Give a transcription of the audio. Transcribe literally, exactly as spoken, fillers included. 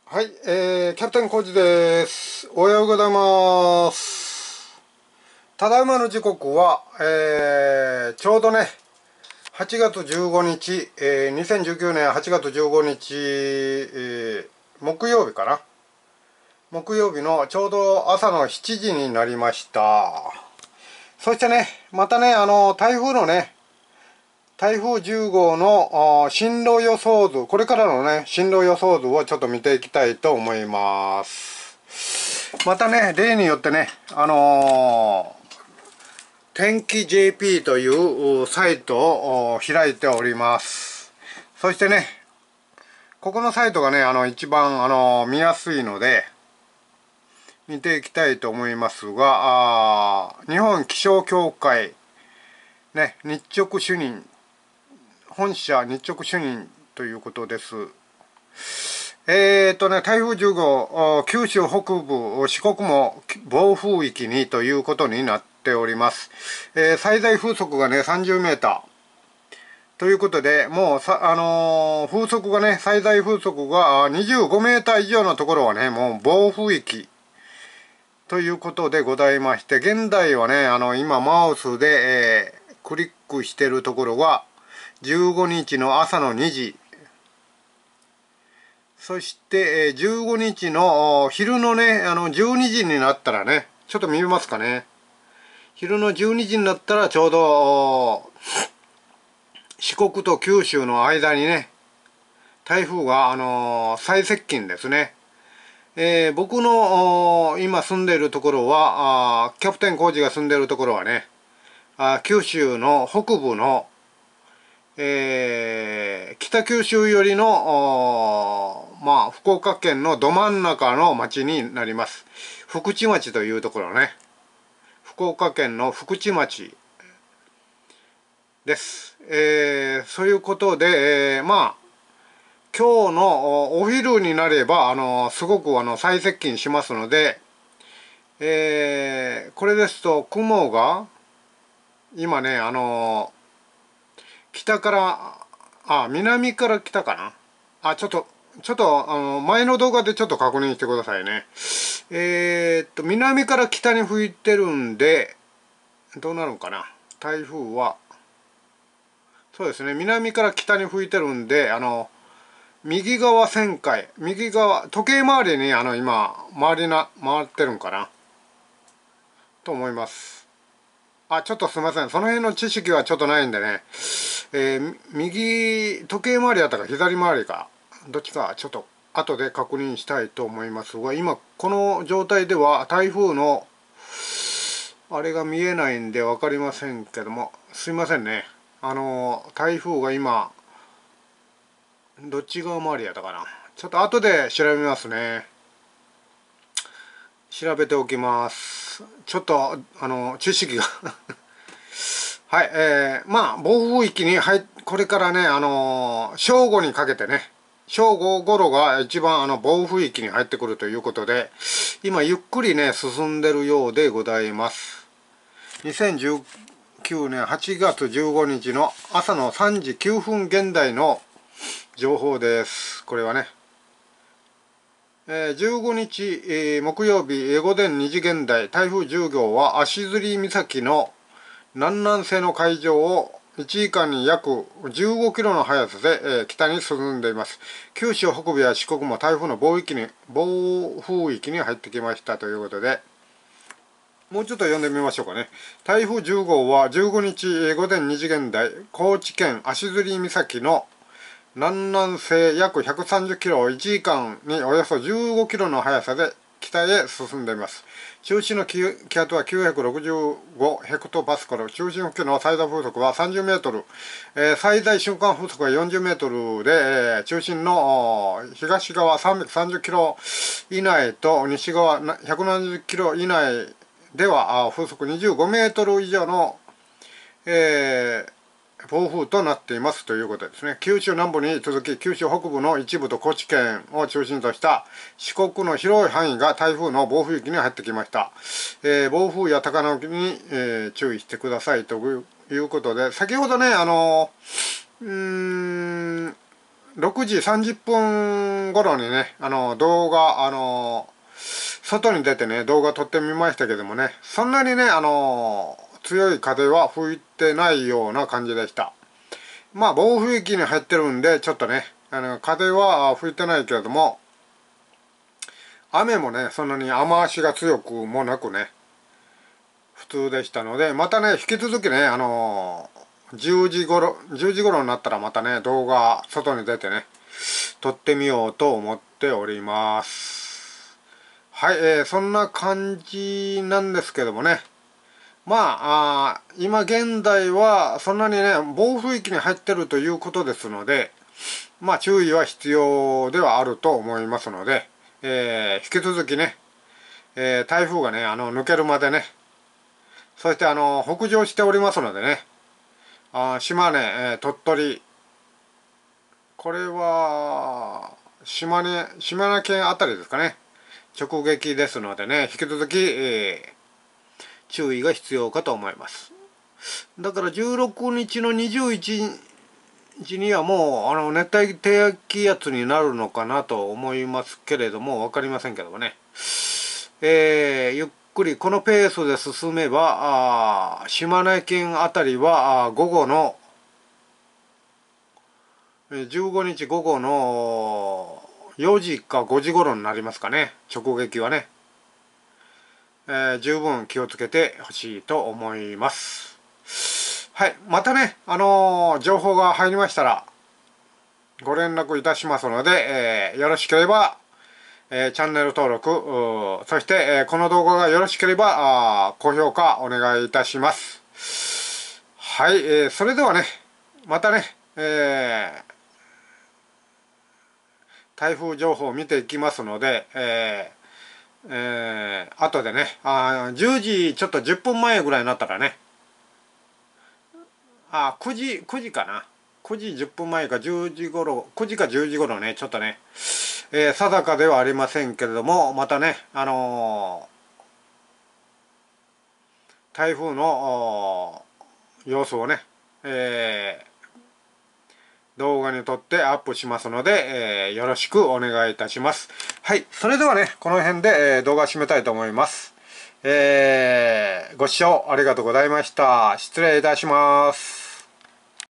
はい、えー、キャプテンコージです。おはようございます。ただいまの時刻は、えー、ちょうどね、はちがつじゅうごにち、えー、にせんじゅうきゅうねんはちがつじゅうごにち、えー、木曜日かな。木曜日のちょうど朝のしちじになりました。そしてね、またね、あの、台風のね、台風じゅうごうの進路予想図、これからのね、進路予想図をちょっと見ていきたいと思います。またね、例によってね、あのー、天気 ジェーピー というサイトを開いております。そしてね、ここのサイトがね、あの、一番、あのー、見やすいので、見ていきたいと思いますが、あ日本気象協会、ね、日直主任、本社日直主任ということです。えーとね、台風じゅうご、九州北部、四国も暴風域にということになっております。えー、最大風速がね、さんじゅうメーター。ということで、もうさ、あのー、風速がね、最大風速がにじゅうごメーター以上のところはね、もう暴風域ということでございまして、現在はね、あの、今マウスで、えー、クリックしてるところは、じゅうごにちの朝のにじ、そしてじゅうごにちの昼のね、あのじゅうにじになったらね、ちょっと見えますかね。昼のじゅうにじになったらちょうど四国と九州の間にね、台風が、あのー、最接近ですね。えー、僕の今住んでいるところは、あキャプテンコーチが住んでいるところはね、あ九州の北部のえー、北九州寄りの、まあ、福岡県のど真ん中の町になります。福智町というところね。福岡県の福智町です。えー、そういうことで、えー、まあ、今日のお昼になれば、あの、すごくあの最接近しますので、えー、これですと雲が、今ね、あの、北から、あ、南から来たかな。あ、ちょっと、ちょっと、あの、前の動画でちょっと確認してくださいね。えー、っと、南から北に吹いてるんで、どうなるのかな。台風は、そうですね、南から北に吹いてるんで、あの、右側旋回、右側、時計回りに、あの、今、回りな、回ってるんかな。と思います。あ、ちょっとすいません。その辺の知識はちょっとないんでね。えー、右、時計回りだったか左回りか、どっちかちょっと後で確認したいと思いますが、今この状態では台風のあれが見えないんで分かりませんけども、すいませんね。あの、台風が今、どっち側回りやったかな。ちょっと後で調べますね。調べておきます。ちょっと、あの、知識がはい、えー、まあ、暴風域に入っ、これからね、あのー、正午にかけてね、正午頃が一番あの暴風域に入ってくるということで、今ゆっくりね、進んでるようでございます。にせんじゅうきゅうねんはちがつじゅうごにちの朝のさんじきゅうふん現在の情報です。これはね。えー、じゅうごにち、えー、木曜日、えー、午前にじ現在、台風じゅうごうは足摺岬の南南西の海上をいちじかんに約じゅうごキロの速さで、えー、北に進んでいます。九州北部や四国も台風の暴域に暴風域に入ってきましたということで、もうちょっと読んでみましょうかね。台風じゅうごうはじゅうごにち午前にじ現在、高知県足摺岬の南南西約ひゃくさんじゅっキロをいちじかんにおよそじゅうごキロの速さで北へ進んでいます。中心の気圧はきゅうひゃくろくじゅうごヘクトパスカル、中心付近の最大風速はさんじゅうメートル、えー、最大瞬間風速はよんじゅうメートルで、えー、中心の東側さんびゃくさんじゅっキロ以内と西側ひゃくななじゅっキロ以内では風速にじゅうごメートル以上の、えー暴風となっていますということですね。九州南部に続き九州北部の一部と高知県を中心とした四国の広い範囲が台風の暴風域に入ってきました。えー、暴風や高波に、えー、注意してくださいということで、先ほどね、あのー、うーんろくじさんじゅっぷん頃にね、あの動画、あの外に出てね、動画撮ってみましたけどもね、そんなにね、あの強い風は吹いてないような感じでした。まあ、暴風域に入ってるんで、ちょっとね、あの風は吹いてないけれども、雨もね、そんなに雨足が強くもなくね、普通でしたので、またね、引き続きね、あのじゅうじ頃、じゅうじ頃になったらまたね、動画、外に出てね、撮ってみようと思っております。はい、えー、そんな感じなんですけどもね、まあ、あ今現在はそんなにね、暴風域に入ってるということですので、まあ注意は必要ではあると思いますので、えー、引き続きね、えー、台風がね、あの抜けるまでね、そしてあの北上しておりますのでね、あ島根、えー、鳥取、これは島根、島根県あたりですかね、直撃ですのでね、引き続き、えー、注意が必要かと思います。だからじゅうろくにちのにじゅういちにちにはもうあの熱帯低気圧になるのかなと思いますけれども、分かりませんけどもね、えー、ゆっくりこのペースで進めば、あ島根県あたりはあ午後のじゅうごにち午後のよじかごじ頃になりますかね、直撃はね、えー、十分気をつけてほしいと思います。はい、またね、あのー、情報が入りましたらご連絡いたしますので、えー、よろしければ、えー、チャンネル登録、そして、えー、この動画がよろしければあ高評価お願いいたします。はい、えー、それではね、またね、えー、台風情報を見ていきますので、えーえー、後でね、あじゅうじちょっとじゅっぷんまえぐらいになったらね、あくじ、くじかな。くじじゅっぷんまえかじゅうじ頃、くじかじゅうじ頃ね、ちょっとね、えー、定かではありませんけれども、またね、あのー、台風の様子をね、えー、動画に撮ってアップしますので、えー、よろしくお願いいたします。はい、それではね、この辺で、えー、動画締めたいと思います。えー、ご視聴ありがとうございました。失礼いたします。